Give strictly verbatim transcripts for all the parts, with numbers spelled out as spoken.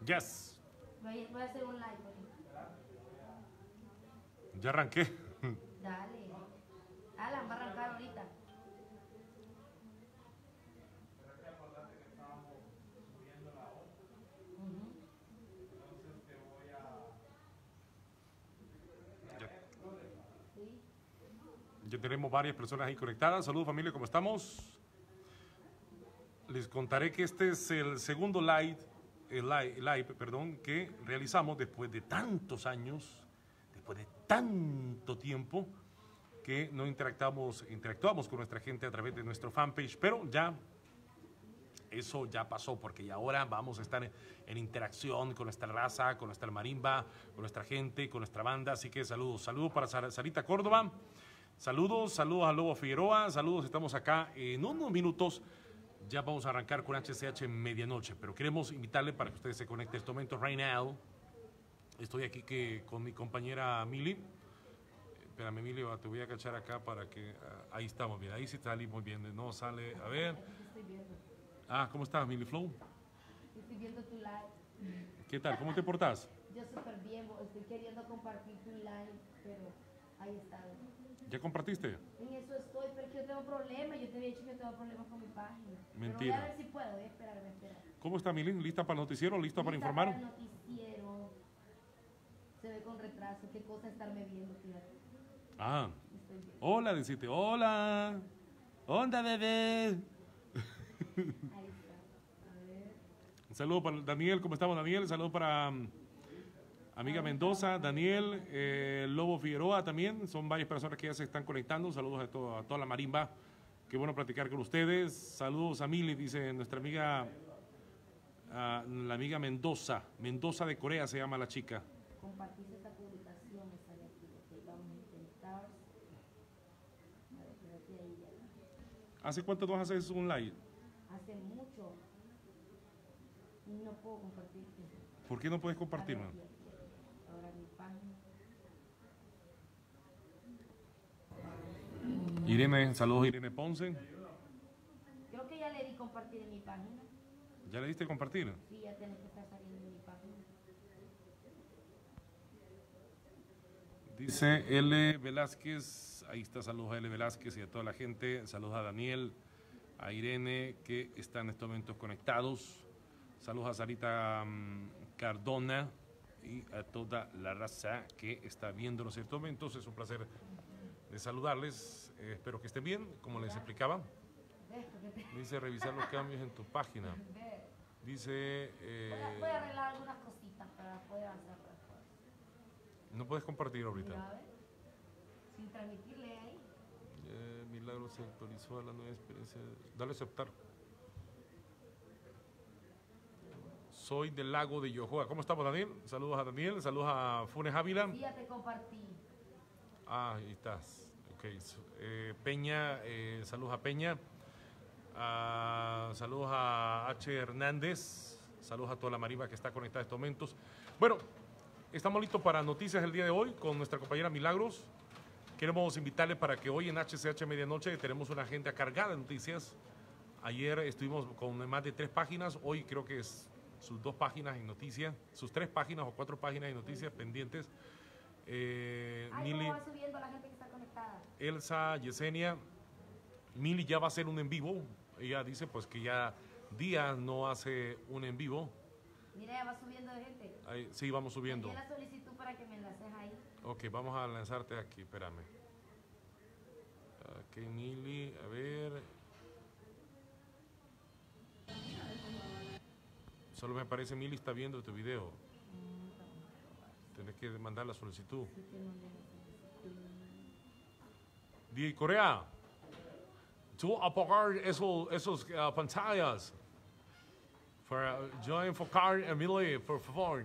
Yes. Voy, voy a hacer un live ahorita. Ya arranqué. Dale. Alan va a arrancar ahorita. Ya tenemos varias personas ahí conectadas. Saludos familia, ¿cómo estamos? Les contaré que este es el segundo live, el live, live perdón, que realizamos después de tantos años, después de tanto tiempo que no interactuamos, interactuamos con nuestra gente a través de nuestro fanpage, pero ya eso ya pasó, porque ya ahora vamos a estar en, en interacción con nuestra raza, con nuestra marimba, con nuestra gente, con nuestra banda. Así que saludos, saludos para Sar Sarita Córdoba, saludos, saludos a Lobo Figueroa, saludos, estamos acá en unos minutos. Ya vamos a arrancar con H C H Medianoche, pero queremos invitarle para que ustedes se conecten en este momento. Right now, estoy aquí que, con mi compañera Mili. Espérame, Mili, te voy a cachar acá para que... Uh, ahí estamos, mira, ahí sí salimos bien. No sale, a ver. Ah, ¿cómo estás, Mili Flow? Estoy viendo tu live. ¿Qué tal? ¿Cómo te portás? Yo súper bien, estoy queriendo compartir tu live, pero ahí está. ¿Ya compartiste? En eso estoy, pero es que yo tengo problemas. Yo te había dicho que yo tengo problemas con mi página. Mentira. Pero voy a ver si puedo, voy a esperar, voy a esperar. ¿Cómo está, Mili? ¿Lista para el noticiero? ¿Lista para Lista informar? para el noticiero. Se ve con retraso. Qué cosa estarme viendo, fíjate. Ah. Hola, decite. Hola. Onda, bebé. Ahí está. A ver. Un saludo para Daniel. ¿Cómo estamos, Daniel? Un saludo para um, amiga Mendoza, Daniel, eh, Lobo Figueroa también. Son varias personas que ya se están conectando. Saludos a, to a toda la marimba. Qué bueno platicar con ustedes. Saludos a Mili, dice nuestra amiga, uh, la amiga Mendoza. Mendoza de Corea se llama la chica. Compartiste esta publicación, me sale aquí. Ok, vamos a intentar. A ver, espérate ahí ya. ¿Hace cuánto nos haces un live? Hace mucho. Y no puedo compartirte. ¿Por qué no puedes compartirlo? Aquí, aquí, aquí. Ahora mi página. Irene, saludos Irene Ponce. Creo que ya le di compartir en mi página. ¿Ya le diste compartir? Sí, ya tiene que estar saliendo en mi página. Dice L. Velázquez, ahí está, saludos a L. Velázquez y a toda la gente. Saludos a Daniel, a Irene, que están en estos momentos conectados. Saludos a Sarita um, Cardona y a toda la raza que está viéndonos en estos momentos. Es un placer de saludarles. Eh, espero que estén bien, como les explicaba. Dice revisar los cambios en tu página. Dice... Eh, voy, a, voy a arreglar algunas cositas para poder avanzar. No puedes compartir ahorita. Mira, a ver, sin transmitirle ahí. Eh, Milagro se actualizó a la nueva experiencia. Dale a aceptar. Soy del lago de Yohoa. ¿Cómo estamos, Daniel? Saludos a Daniel, saludos a Funes Ávila. Sí, ya te compartí. Ah, ahí estás. Ok. Eh, Peña, eh, saludos a Peña. Uh, saludos a H. Hernández. Saludos a toda la marimba que está conectada en estos momentos. Bueno, estamos listos para noticias el día de hoy con nuestra compañera Milagros. Queremos invitarle para que hoy en H C H Medianoche tenemos una agenda cargada de noticias. Ayer estuvimos con más de tres páginas, hoy creo que es sus dos páginas en noticias, sus tres páginas o cuatro páginas de noticias pendientes. Eh, Ay, Mili, ¿cómo va subiendo la gente que está conectada? Elsa, Yesenia, Mili ya va a hacer un en vivo. Ella dice pues que ya días no hace un en vivo. Mira, ya va subiendo de gente. Ahí, sí, vamos subiendo. Envié la solicitud para que me enlaces ahí. Ok, vamos a lanzarte aquí, espérame. Ok, Mili, a ver. Solo me parece Mili está viendo tu video. Tienes que mandar la solicitud. D J Corea, tú apagar esos, esos uh, pantallas. Para uh, yo enfocar a Mili, por favor.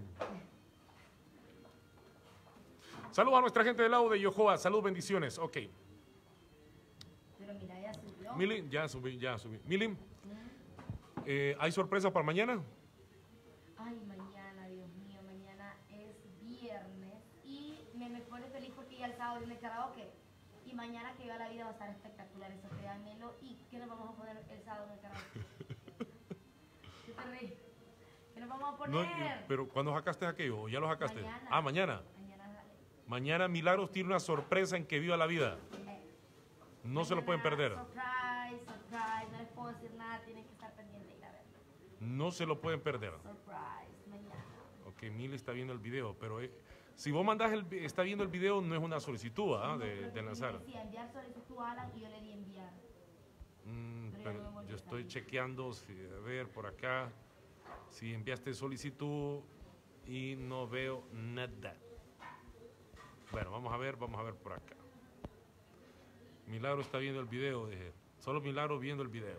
Saludos a nuestra gente del lado de Yohoa. Salud, bendiciones. Ok. Pero mira, ya subió. Mili, ya subí, ya subí. Mili, ¿Mm? eh, ¿hay sorpresa para mañana? Ay, mañana, Dios mío, mañana es viernes. Y me, me pone feliz porque ya el sábado viene karaoke. Y mañana que viva la vida va a estar espectacular, eso créanmelo. ¿Y qué nos vamos a poner el sábado en el karaoke? ¿Qué te reí? ¿Qué nos vamos a No, poner. pero ¿cuándo sacaste aquello? ¿Ya lo sacaste? Mañana. Ah, mañana. Mañana sale. Mañana Milagros tiene una sorpresa en Que Viva la Vida. Eh, No se lo pueden mañana, perder. Surprise, surprise. No les puedo decir nada, tienen que estar pendientes y a verlo. No se lo pueden perder. Surprise, mañana. Ok, Mili está viendo el video, pero eh, si vos mandás el, vi- está viendo el video, no es una solicitud ¿ah? No, de, pero de que lanzar. me decía enviar solicitud a Alan y yo le di enviar. Mm, Pero ya pero no me volvió yo a estoy salir. chequeando, si, a ver, por acá, si enviaste solicitud y no veo nada. Bueno, vamos a ver, vamos a ver por acá. Milagro está viendo el video, dije. Solo Milagro viendo el video.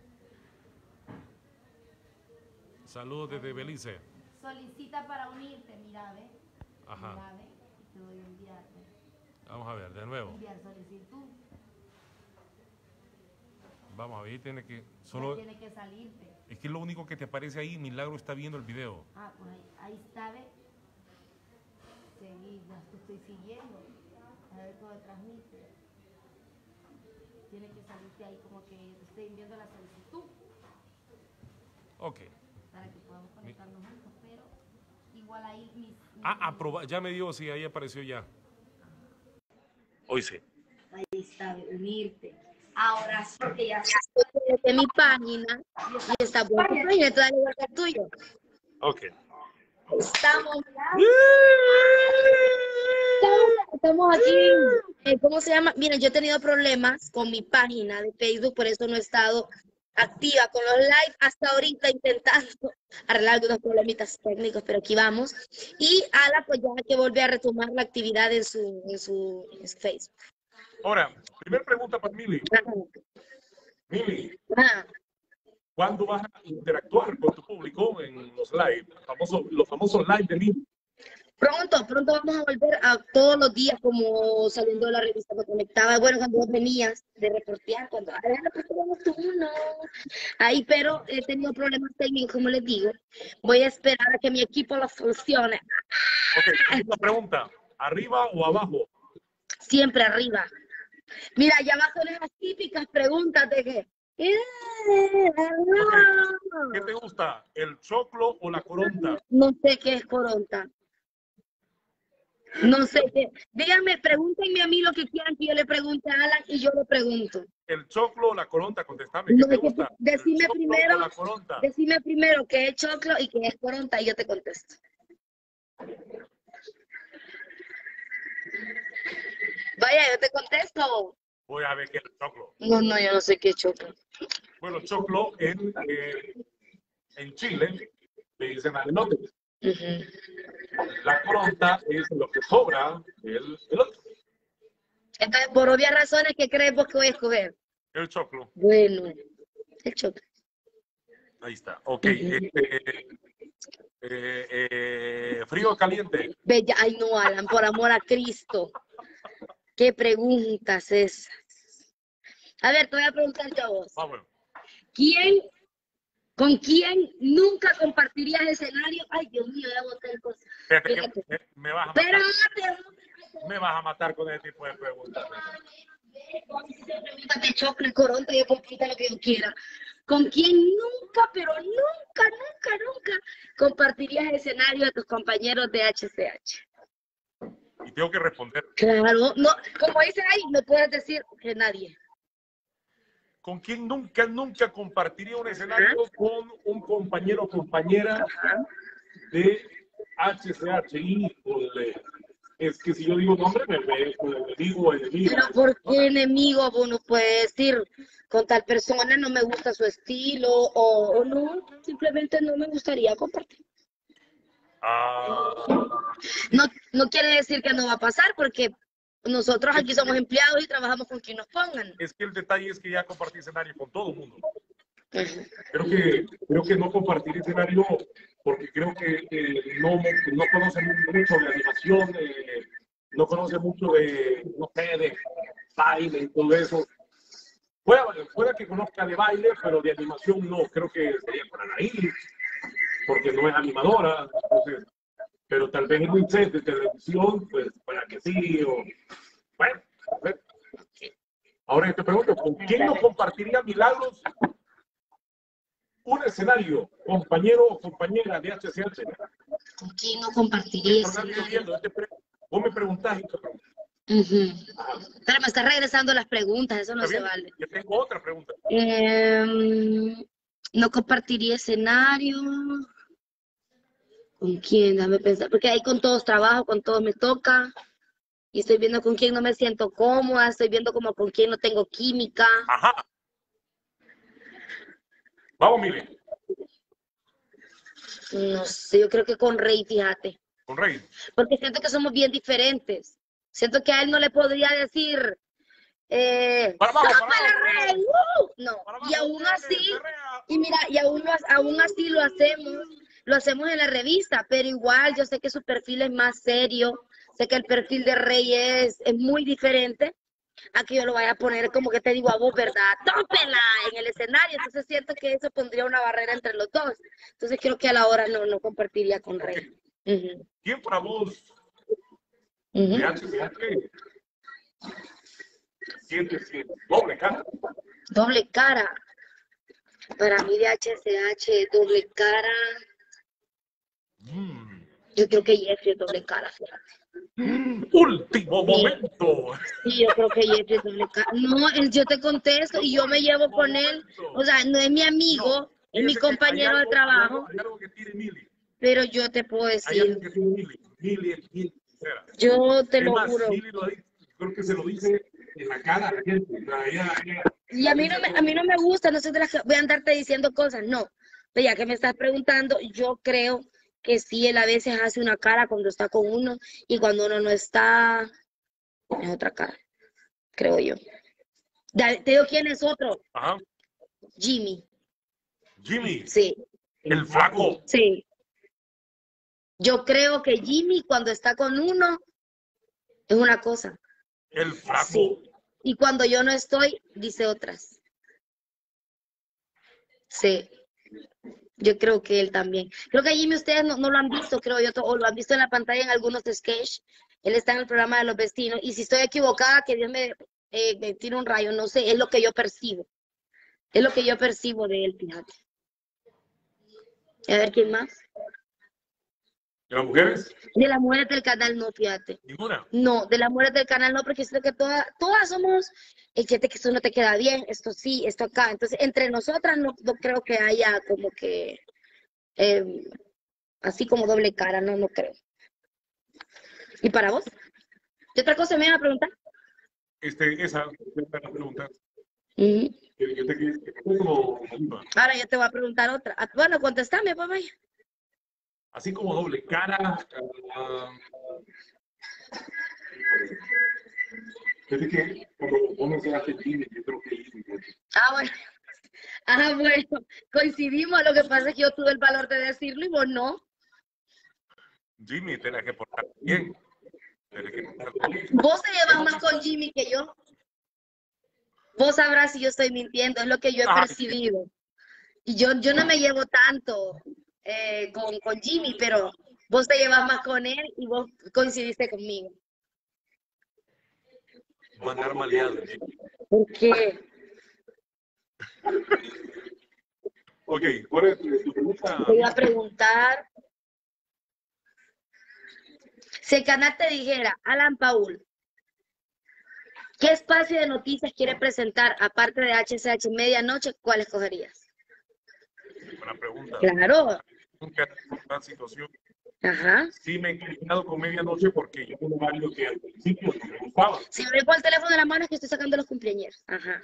Saludos desde Belice. Solicita para unirte, mira, ve. Ajá. Mira, ve. Y te doy a enviar, ve. Vamos a ver, de nuevo. Enviar solicitud. Vamos a ver, ahí tiene que... Solo Solo, tiene que salirte. es que lo único que te aparece ahí, Milagro está viendo el video. Ah, pues ahí, ahí está, ve. Seguir, ya te estoy siguiendo. A ver cómo transmite. Tiene que salirte ahí como que te estoy enviando la solicitud Ok. para que podamos conectarnos juntos, pero igual ahí mis... mis- Ah, aproba, ya me dio, sí, ahí apareció ya. Hoy sí. Ahí está, ve, unirte. Ahora sí que ya Desde mi página y está por tu página, entonces dale igual que el tuyo. Ok. Estamos, estamos, estamos aquí, eh, ¿cómo se llama? Miren, yo he tenido problemas con mi página de Facebook, por eso no he estado activa con los live hasta ahorita intentando arreglar algunos problemitas técnicos, pero aquí vamos. Y Ala, pues ya que volvió a retomar la actividad en su, en su, en su Facebook. Ahora, primera pregunta para Mili. Ajá. Mili, Ajá. ¿cuándo vas a interactuar con tu público en los live? Los famosos, los famosos live de Mili. Pronto, pronto vamos a volver a todos los días como saliendo de la revista me conectaba. Bueno, cuando vos venías de reportear, cuando ah, reporteamos tú, no. Ahí, pero he tenido problemas técnicos, como les digo. Voy a esperar a que mi equipo lo solucione. Ok, segunda pregunta. ¿Arriba o abajo? Siempre arriba. Mira, ya abajo de las típicas preguntas de que. ¡Eh, arriba! ¿Qué te gusta? ¿El choclo o la coronta? No sé qué es coronta. No sé qué. Díganme, pregúntenme a mí lo que quieran que yo le pregunte a Alan y yo le pregunto. ¿El choclo o la coronta? Contestame. ¿Qué No, te es que gusta? decime ¿El choclo primero, o la coronta? decime primero qué es choclo y qué es coronta y yo te contesto. Vaya, yo te contesto. Voy a ver qué es el choclo. No, no, yo no sé qué es choclo. Bueno, choclo en, eh, en Chile le dicen elote. Ujú. La coronta es lo que sobra del elote. Entonces, por obvias razones, ¿qué crees vos que voy a escoger? El choclo. Bueno, el choclo. Ahí está. Ok. Ujú. Este, eh, eh, ¿frío o caliente? Bella, ay no, Alan, por amor a Cristo. ¿Qué preguntas esas? A ver, te voy a preguntar yo a vos. Ah, bueno. ¿Quién, con quién nunca compartirías escenario? Ay, Dios mío, ya boté el coso. Fíjate que Espérate. me, me vas a matar. Espérate. Me vas a matar con ese tipo de preguntas. Preguntas de choclo y coronta, yo puedo preguntar lo que yo quiera. ¿Con quién nunca, pero nunca, nunca, nunca compartirías escenario a tus compañeros de H C H? Y tengo que responder. Claro, no, como dicen ahí, no puedes decir que nadie. ¿Con quién nunca, nunca compartiría un escenario? Con un compañero o compañera de H C H. Híjole. Es que si yo digo nombre, me ve como enemigo o enemigo. Pero ¿por qué enemigo? Vos no puedes decir, con tal persona no me gusta su estilo o, o no, simplemente no me gustaría compartir. Ah, No, no quiere decir que no va a pasar porque nosotros aquí somos empleados y trabajamos con quien nos pongan. es que el detalle es que ya compartí escenario con todo el mundo. Ujú. Creo que, creo que no compartir escenario porque creo que eh, no, no conoce mucho de animación, eh, no conoce mucho de, no sé, de baile y todo eso. Pueda, pueda que conozca de baile, pero de animación no. Creo que sería para Anaí, porque no es animadora. Entonces, pero tal vez en un set de televisión, pues para que sí. O, bueno, a ver. Ahora te pregunto, ¿con quién no compartiría Milagros un escenario, compañero o compañera de H C H. ¿Con quién no compartiría Estás escenario? viendo, yo te pre- Vos me preguntás y te pregunto. Ujú. Pero me estás regresando las preguntas, eso no ¿Está se bien? vale. Yo tengo otra pregunta. Em, no compartiría escenario. ¿Con quién? Déjame pensar. Porque ahí con todos trabajo, con todos me toca. Y estoy viendo con quién no me siento cómoda. Estoy viendo como con quién no tengo química. Ajá. Vamos, Mili. No sé, yo creo que con Rey, fíjate. Con Rey. Porque siento que somos bien diferentes. Siento que a él no le podría decir, eh, Para abajo, para ¡tópala, abajo, para Rey! abajo. ¡Uh! No, Para y abajo, aún nene, así, perrea. y mira, y aún, lo, aún así lo hacemos, lo hacemos en la revista, pero igual yo sé que su perfil es más serio, sé que el perfil de Rey es, es muy diferente a que yo lo vaya a poner como que te digo a vos, ¿verdad? ¡Tópela! En el escenario, entonces siento que eso pondría una barrera entre los dos, entonces creo que a la hora no, no compartiría con Rey. Ujú. ¿Quién para vos Ujú. de H C H siente, siente doble cara? Doble cara. Para mí de H C H, doble cara. Mm. Yo creo que Jeffrey es doble cara, fíjate. Mm. Último Sí. momento. Sí, yo creo que Jeffrey es doble cara. No, él, yo te contesto y yo me llevo con él. O sea, no es mi amigo, No, es mi fíjese que hay compañero de algo- hay trabajo, algo- hay algo que tiene Mili. pero yo te puedo Hay decir, algo que tiene Mili. Mili es bien sincera. yo te Es lo más, juro. Mili lo dice, creo que se lo dice en la cara a la gente. O sea, ella- ella- Y a mí no me, a mí no me gusta, no soy de las que voy a andarte diciendo cosas, no. Pero ya que me estás preguntando, yo creo que sí, él a veces hace una cara cuando está con uno y cuando uno no está, es otra cara, creo yo. Da- Te digo quién es otro, Ajá. Jimmy. Jimmy, Sí, el flaco. sí. Yo creo que Jimmy cuando está con uno es una cosa. El flaco. Sí. Y cuando yo no estoy, dice otras. Sí. Yo creo que él también. Creo que a Jimmy ustedes no, no lo han visto, creo yo, o lo han visto en la pantalla en algunos sketches. Él está en el programa de los vecinos. Y si estoy equivocada, que Dios me, eh, me tire un rayo, no sé, es lo que yo percibo. Es lo que yo percibo de él, fíjate. A ver, ¿quién más? ¿De las mujeres? De las mujeres del canal no, fíjate. Ninguna. No, de las mujeres del canal no, porque siento que todas, todas somos, el que que esto no te queda bien, esto sí, esto acá. Entonces, entre nosotras no, no creo que haya como que, eh, así como doble cara, no, no creo. ¿Y para vos? ¿Qué otra cosa me iba a preguntar? Este, esa, esa es la pregunta. Ujú. Que yo te que como, Ahora yo te voy a preguntar otra. Ah, bueno, contéstame, papá. así como doble cara. Uh, es que cuando uno se hace Jimmy, yo creo que Jimmy. Ah, bueno. Ah, bueno, coincidimos. Lo que pasa es que yo tuve el valor de decirlo y vos no. Jimmy, tenés que portar bien. Tenés que portar bien. Vos te llevas más con Jimmy que yo. Vos sabrás si yo estoy mintiendo, es lo que yo he Ay, percibido. Y yo, yo no me llevo tanto eh, con, con Jimmy, pero vos te llevas más con él y vos coincidiste conmigo. va a andar maleado, Jimmy. ¿Por qué? Ok, ¿cuál es tu, tu pregunta? Te iba a preguntar. Si el canal te dijera, Alan Paul, ¿qué espacio de noticias quiere presentar aparte de H C H Medianoche? ¿Cuál escogerías? Buena pregunta. Claro. Nunca en una situación. Ajá. Sí me he inclinado con Medianoche porque yo tengo varios que al principio no me gustaban. Si me con el teléfono en la mano es que estoy sacando los cumpleaños. Ajá.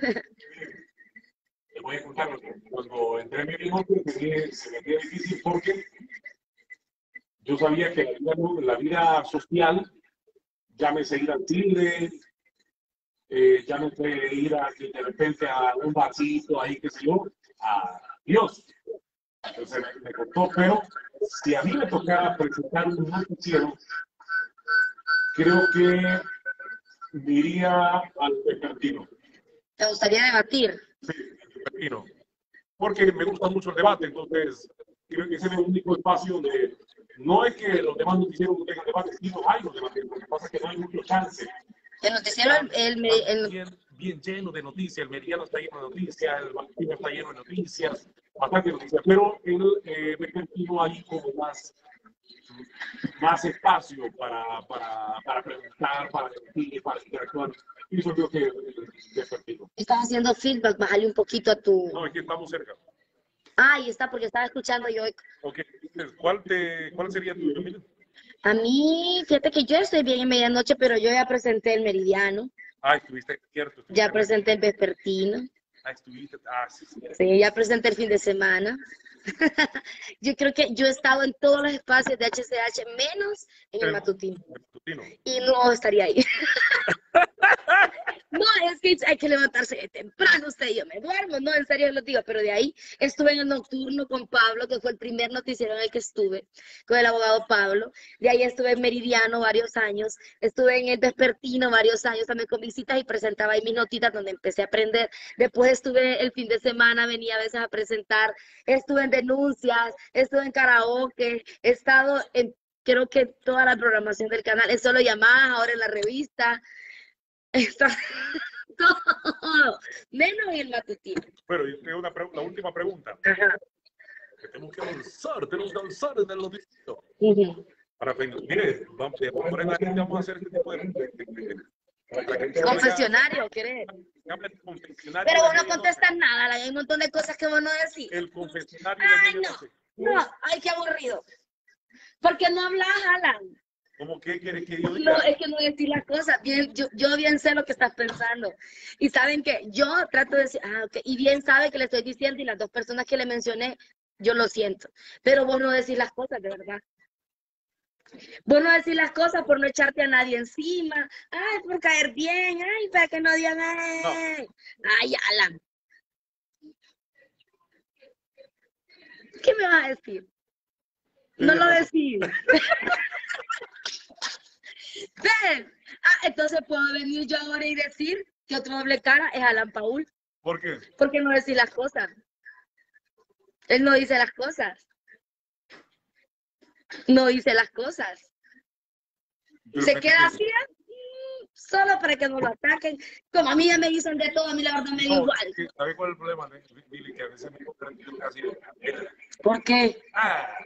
Te voy a contar, cuando entré en Medianoche se me, se me hacía difícil porque yo sabía que la vida, la vida social, llámese ir al cine, eh, llámese ir a, de repente a un vasito ahí, qué sé yo, a Dios. Entonces me, me costó, pero si a mí me tocara presentar un noticiero, creo que me iría al vespertino. ¿Te gustaría debatir? Sí, al vespertino. Porque me gusta mucho el debate, entonces creo que ese es el único espacio donde no es que los demás noticieros no tengan debate, sí los hay los debates, lo que pasa es que no hay mucho chance. El noticiero, el, el, el, Bien, bien lleno de noticias, el Meridiano está lleno de noticias, el Banquillo está lleno de noticias, bastante noticia, pero el eh, vespertino hay como más, más espacio para, para, para preguntar, para debatir, para interactuar. Y eso creo que el vespertino. Estás haciendo feedback, bájale un poquito a tu... No, aquí estamos cerca. Ah, ahí está, porque estaba escuchando yo. Ok, ¿cuál, te, cuál sería tu Camila? A mí, fíjate que yo estoy bien en medianoche, pero yo ya presenté el meridiano, Ah, estuviste, cierto. Estuviste ya presenté el vespertino, Ah, estuviste, ah, sí, sí. sí, ya presenté el fin de semana. Yo creo que yo he estado en todos los espacios de H C H, menos en el matutino. El matutino. Y no estaría ahí. No, es que hay que levantarse de temprano, usted y yo me duermo, no, en serio lo digo, pero de ahí estuve en el nocturno con Pablo, que fue el primer noticiero en el que estuve, con el abogado Pablo, de ahí estuve en Meridiano varios años, estuve en el Vespertino varios años también con visitas y presentaba ahí mis notitas donde empecé a aprender, después estuve el fin de semana, venía a veces a presentar, estuve en denuncias, estuve en karaoke, he estado en, creo que toda la programación del canal, es solo llamadas, ahora en la revista, está todo, menos en el matutino. Pero yo tengo una pre- la última pregunta. Ajá. Que tenemos que avanzar, tenemos que avanzar en el noticiero. Uh-huh. Para, mire, vamos, de ahora en adelante vamos a hacer este tipo de... de- de- de- para que la gente hable- Confesionario, ¿querés? hable de confesionario Pero de vos no medianoche. contestas nada, hay un montón de cosas que vos no decís. El confesionario de Ay, no, medianoche. no, ay, qué aburrido. ¿Por qué no hablas, Alan? ¿Cómo que quieres que yo diga? No, es que no decir las cosas. Bien, yo, yo bien sé lo que estás pensando. Y saben que yo trato de decir, ah, ok, y bien sabe que le estoy diciendo, y las dos personas que le mencioné, yo lo siento. Pero vos no decís las cosas, de verdad. Vos no decís las cosas por no echarte a nadie encima. Ay, por caer bien. Ay, para que no digan, ay. Ay, Alan. ¿Qué me vas a decir? No lo decís. ¿Ves? Ah, entonces puedo venir yo ahora y decir que otro doble cara es Alan Paul. ¿Por qué? Porque no decir las cosas. Él no dice las cosas. No dice las cosas. Pero Se que- queda así, mm, solo para que no lo ataquen. Como a mí ya me dicen de todo, a mí la verdad me da No, igual. es que, ¿sabes cuál es el problema, ne- Billy? Que a veces me encuentran casi... ¿Por qué? Ah,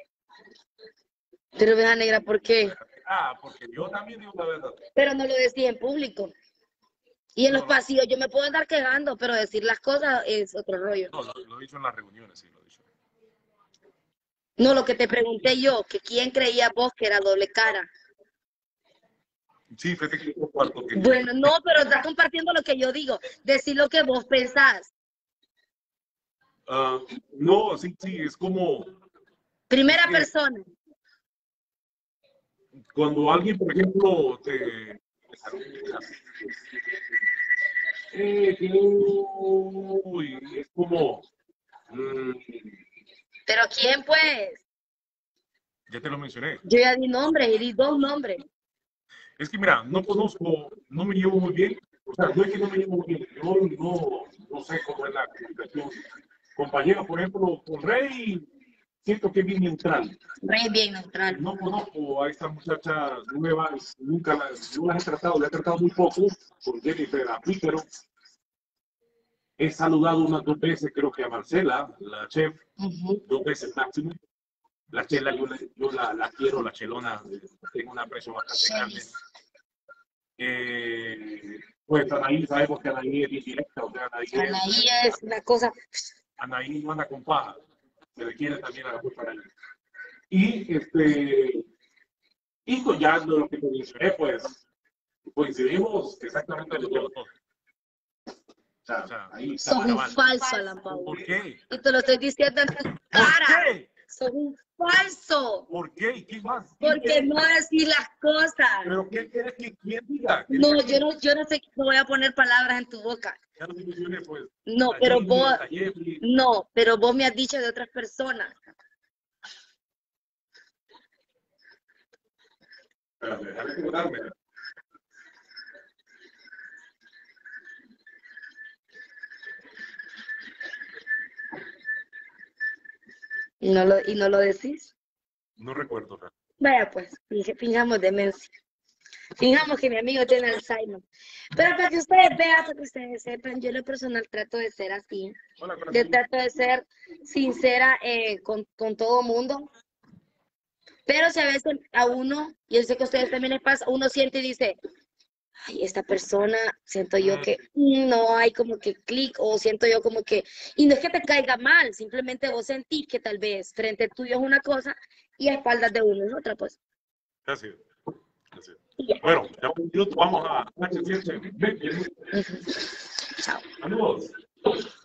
Pero Oveja Negra, ¿por qué? ah, porque yo también digo la verdad. Pero no lo decía en público. Y en los No, no. pasillos yo me puedo andar quejando, pero decir las cosas es otro rollo. No, lo, lo he dicho en las reuniones, sí, lo he dicho. No, lo que te pregunté yo, que quién creía vos que era doble cara. Sí, fíjate que yo comparto que... Bueno, no, pero estás compartiendo lo que yo digo. Decir lo que vos pensás. Ah, no, sí, sí, es como Primera Es que- persona. cuando alguien, por ejemplo, te... Eh, que, uy, es como... mm, ¿Pero quién, pues? ya te lo mencioné. Yo ya di nombres y di dos nombres. Es que mira, no conozco, no me llevo muy bien. O sea, no es que no me llevo muy bien. Yo no, no sé cómo es la comunicación. Compañero, por ejemplo, con Rey, siento que es bien neutral. Rey bien neutral. No conozco a esta muchacha nueva, nunca la, no las he tratado, la he tratado muy poco con Jennifer Apícaro. He saludado unas dos veces, creo que a Marcela, la chef, Uh-huh. dos veces máximo. La chela, yo, la, yo la, la quiero, la chelona, tengo una aprecio bastante grande. Eh, pues Anaí, sabemos que Anaí es bien directa, o sea, Anaí, es, Anaí es una cosa. Anaí no anda con paja, se le quiere también a la culpa para ella. Y este, y pues ya lo que te mencioné, pues coincidimos exactamente en los dos. O sea, o sea, ahí está. Sos un cabal. falso, Alan Paul. ¿Por qué? Y te lo estoy diciendo en tu ¿Por cara. qué? Sos un falso. ¿Por qué? ¿Y qué más? ¿Qué Porque quieres? no decís las cosas. ¿Pero qué quieres que quién diga? No, yo no, yo no sé, no voy a poner palabras en tu boca. Ya lo mencioné, pues. No, La pero Gigi, vos, la Jeffrey. no, pero vos me has dicho de otras personas. Espérate, déjame acordarme. Y no lo, y no lo decís. No recuerdo. Ra. Vaya pues, finge- fingamos demencia. Fijamos que mi amigo tiene Alzheimer. Pero para que ustedes vean, para que ustedes sepan, yo en lo personal trato de ser así. Hola, Yo corazón. trato de ser sincera eh, con, con todo mundo. Pero si a veces a uno, y yo sé que a ustedes también les pasa, uno siente y dice, ay, esta persona, siento yo que mm, no hay como que clic, o siento yo como que, y no es que te caiga mal, simplemente vos sentís que tal vez frente tuyo es una cosa y a espaldas de uno es otra, pues. Así es. Así es. Y ya. Bueno, ya un minuto, vamos a H C H. Chao. Saludos.